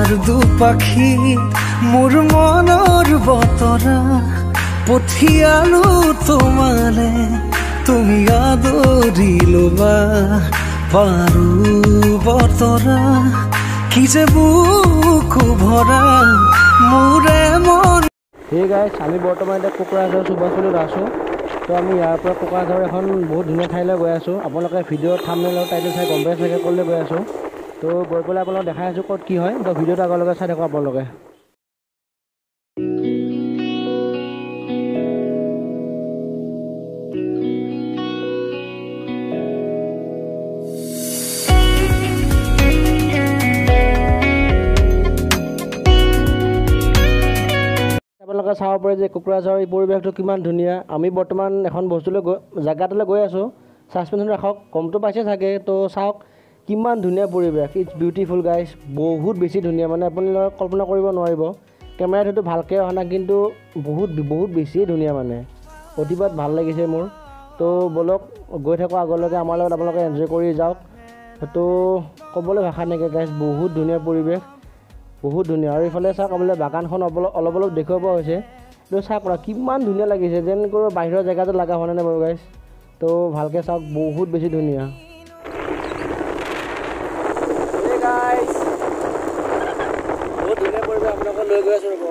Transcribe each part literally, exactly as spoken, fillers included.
দুপাখি মোৰ মনৰ বতৰা পঠিয়ালো তোমালে তুমি আদৰি লবা পাৰো বতৰা কি যে বুকু ভৰা মোৰে মন। হে গাইছ আমি বৰ্তমান এতিয়া কোকৰাঝাৰ সুভাষপল্লিত আছোঁ। তো আমি ইয়াৰ পৰা কোকৰাঝাৰ এখন বহুত ধুনীয়া ঠাইলৈ গৈ আছোঁ। আপোনালোকে ভিডিঅ'ত থাম্বনেইল আৰু টাইটেল চাই গম পাই চাগে ক'লৈ গৈ আছোঁ। তো গৈ পেলাই আপোনালোকক দেখাই আছোঁ ক'ত কি হয়। তো ভিডিঅ'টো আগলৈকে চাই থাকক আপোনালোকে। আপোনালোকে চাব পাৰে যে কোকৰাঝাৰৰ এই পৰিৱেশটো কিমান ধুনীয়া। আমি বৰ্তমান এখন বস্তুলৈ গৈ জেগাটোলৈ গৈ আছোঁ। ছাছপেনশ্যন ৰাখক, গমটো পাইছে চাগে। তো চাওক কিমান ধুনীয়া পৰিৱেশ। ইটছ বিউটিফুল গাইজ, বহুত বেছি ধুনীয়া, মানে আপোনালোকে কল্পনা কৰিব নোৱাৰিব। কেমেৰাত হয়তো ভালকৈ অহা নাই, কিন্তু বহুত বহুত বেছিয়ে ধুনীয়া, মানে অতিপাত ভাল লাগিছে মোৰ। তো বলক গৈ থাকোঁ আগলৈকে, আমাৰ লগত আপোনালোকে এনজয় কৰি যাওক। তো ক'বলৈ ভাষা নাইকিয়া গাইজ, বহুত ধুনীয়া পৰিৱেশ, বহুত ধুনীয়া। আৰু এইফালে চাওক আপোনালোকে বাগানখন অলপ অলপ অলপ দেখুৱাব হৈছে। তো চাওক কিমান ধুনীয়া লাগিছে, যেন কোনো বাহিৰৰ জেগাটো লগা হোৱা নাই বাৰু গাইজ। তো ভালকৈ চাওক, বহুত বেছি ধুনীয়া। বহুত ধুনীয়া পৰিৱেশ আপোনালোকক লৈ গৈ আছোঁ ৰ'ব।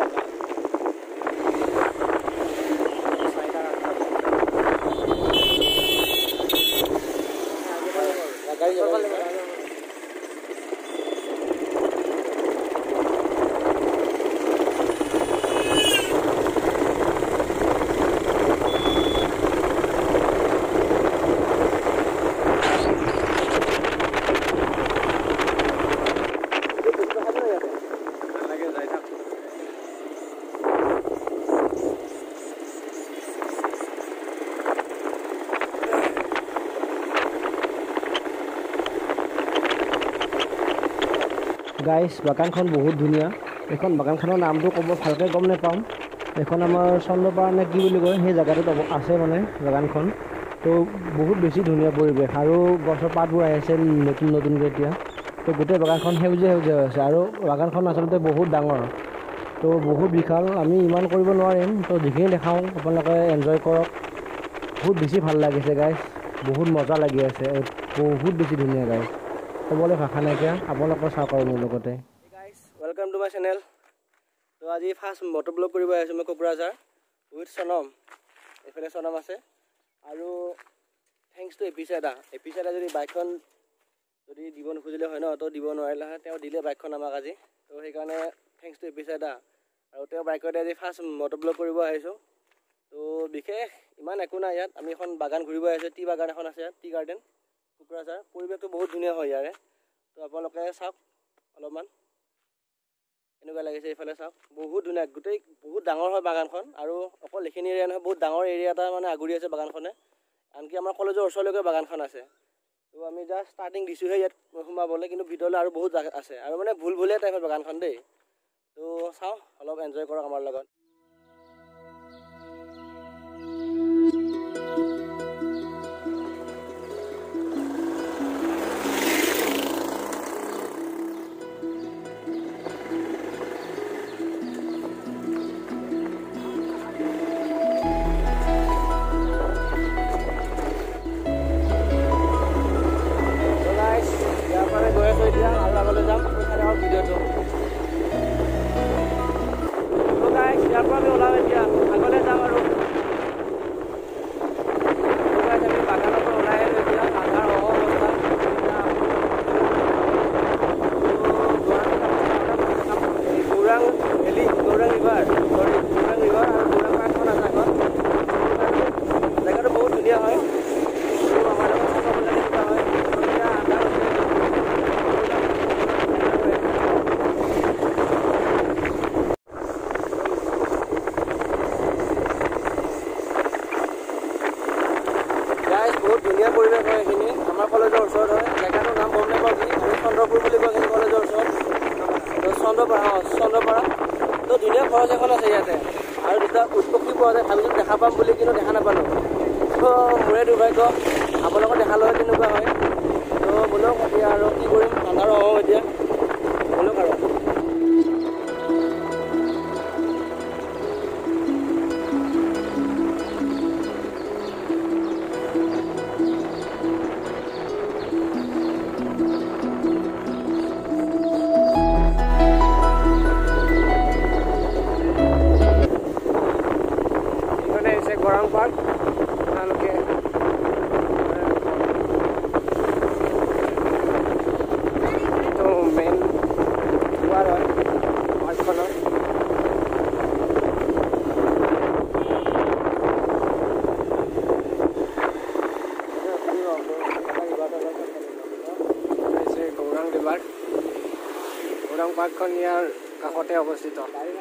গাইছ বাগানখন বহুত ধুনীয়া। এইখন বাগানখনৰ নামটো ক'ব ভালকৈ গম নাপাম। এইখন আমাৰ চন্দ্ৰপাৰা নে কি বুলি কয়, সেই জেগাটোত আছে মানে বাগানখন। তো বহুত বেছি ধুনীয়া পৰিৱেশ, আৰু গছৰ পাতবোৰ আহি আছে নতুন নতুনকৈ এতিয়া। তো গোটেই বাগানখন সেউজীয়া সেউজীয়া হৈ আছে, আৰু বাগানখন আচলতে বহুত ডাঙৰ, তো বহুত বিশাল। আমি ইমান কৰিব নোৱাৰিম, তো যিখিনি দেখাওঁ আপোনালোকে এনজয় কৰক। বহুত বেছি ভাল লাগিছে গাইছ, বহুত মজা লাগি আছে, বহুত বেছি ধুনীয়া গাইছ, ক'বলৈ ভাষা নাইকিয়া। আপোনালোকে চাওক আৰু মোৰ লগতে। Guys welcome to my channel. তো আজি ফাৰ্ষ্ট মটো ব্লগ কৰিব আহিছোঁ মই কোকৰাঝাৰ উইথ চনম। এইফালে চনম আছে, আৰু থেংকছ টু এপিচাইডা। এপিচাইডা যদি বাইকখন যদি দিব নোখোজিলে হয় ন, তো দিব নোৱাৰিলে হয়। তেওঁ দিলে বাইকখন আমাক আজি, তো সেইকাৰণে থেংকছ টু এপিচাইডা। আৰু তেওঁ বাইকতে আজি ফাৰ্ষ্ট মটো ব্লগ কৰিব আহিছোঁ। তো বিশেষ ইমান একো নাই ইয়াত। আমি এখন বাগান ঘূৰিব আহিছোঁ, টি বাগান এখন আছে ইয়াত, টি গাৰ্ডেন কোকৰাঝাৰ। পৰিৱেশটো বহুত ধুনীয়া হয় ইয়াৰে। তো আপোনালোকে চাওক অলপমান এনেকুৱা লাগিছে। এইফালে চাওক বহুত ধুনীয়া, গোটেই বহুত ডাঙৰ হয় বাগানখন। আৰু অকল এইখিনি এৰিয়া নহয়, বহুত ডাঙৰ এৰিয়া এটা মানে আগুৰি আছে বাগানখনে। আনকি আমাৰ কলেজৰ ওচৰলৈকে বাগানখন আছে। তো আমি জাষ্ট ষ্টাৰ্টিং দিছোঁহে ইয়াত সোমাবলৈ, কিন্তু ভিতৰলৈ আৰু বহুত আছে, আৰু মানে ভুল ভুলীয়া টাইপৰ বাগানখন দেই। তো চাওঁ, অলপ এনজয় কৰক আমাৰ লগত। এতিয়া আৰু আগলৈ যাম, ভিডিঅ'টো ইয়াৰ পৰা আমি ওলাম। এতিয়া আগলৈ যাম, আৰু আমি বাগানৰ পৰা ওলাই আহিলোঁ। এতিয়া আন্ধাৰ অহ অৱস্থা। গৌৰাং ভেলী, গৌৰাং ৰিভাৰ, চৰি গৌৰাং ৰিভাৰ আৰু গৌৰাং পাৰ্কখন আছে এখন। জেগাটো বহুত ধুনীয়া হয়। আমাৰ লগত চাব লাগে কিবা হয়। এতিয়া আন্ধাৰ হৈছে। বহুত ধুনীয়া পৰিৱেশ হয় এইখিনি। আমাৰ কলেজৰ ওচৰত হয়। জেগাটোৰ নাম গম নাপাওঁ কি, আমি চন্দ্ৰপুৰ বুলি কওঁ এইখিনি কলেজৰ ওচৰত। চন্দ্ৰপাৰা, অঁ চন্দ্ৰপাৰা। তো ধুনীয়া খৰচ এখন আছে ইয়াতে, আৰু দুটা উৎপক্ষী পোৱা যায়। ভাবিছোঁ দেখা পাম বুলি, কিন্তু দেখা নাপালোঁ। তো মোৰে দুৰ্ভাগ্য, আপোনালোকৰ দেখালৈ তেনেকুৱা হয়। তো বোলক এতিয়া আৰু কি কৰিম, আন্ধাৰ হওঁ এতিয়া, বোলক আৰু গৌৰাং পাৰ্কখন ইয়াৰ কাষতে অৱস্থিত।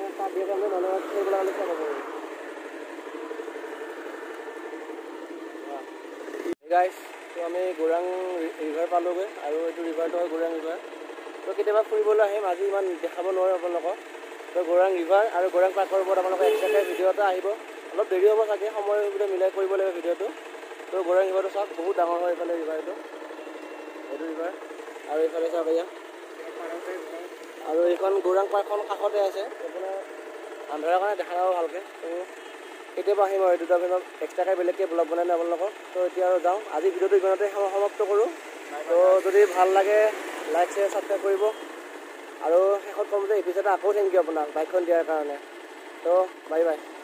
গাইজ, তো আমি গৌৰাং ৰিভাৰ পালোগৈ আৰু এইটো ৰিভাৰটো হয় গৌৰাং ৰিভাৰ। তো কেতিয়াবা ফুৰিবলৈ আহিম, আজি ইমান দেখাব নোৱাৰোঁ আপোনালোকক। তো গৌৰাং ৰিভাৰ আৰু গৌৰাং পাৰ্কৰ ওপৰত আপোনালোকৰ এক্সট্ৰাকৈ ভিডিঅ' এটা আহিব, অলপ দেৰি হ'ব চাগে, সময় সুবিধা মিলাই কৰিব লাগিব ভিডিঅ'টো। তো গৌৰাং ৰিভাৰটো চাওক, বহুত ডাঙৰ হয় এইফালে ৰিভাৰটো, এইটো ৰিভাৰ। আৰু এইফালে চাওক এয়া, আৰু এইখন গৌৰাং পাৰ্কখন কাষতে আছে, আপোনাৰ আন্ধাৰৰ কাৰণে দেখা নাপাব ভালকৈ। তো কেতিয়াবা আহিম আৰু এই দুটা দিনত এক্সট্ৰাকৈ বেলেগকৈ ব্লগ বনাই নাই আপোনালোকক। তো এতিয়া আৰু যাওঁ, আজি ভিডিঅ'টো ইমানতে সমাপ্ত কৰোঁ। তো যদি ভাল লাগে লাইক শ্বেয়াৰ ছাবস্ক্ৰাইব কৰিব, আৰু শেষত ক'ম যে এপিছ'ড আকৌ থেংক ইউ আপোনাক বাইকখন দিয়াৰ কাৰণে। তো বাই বাই।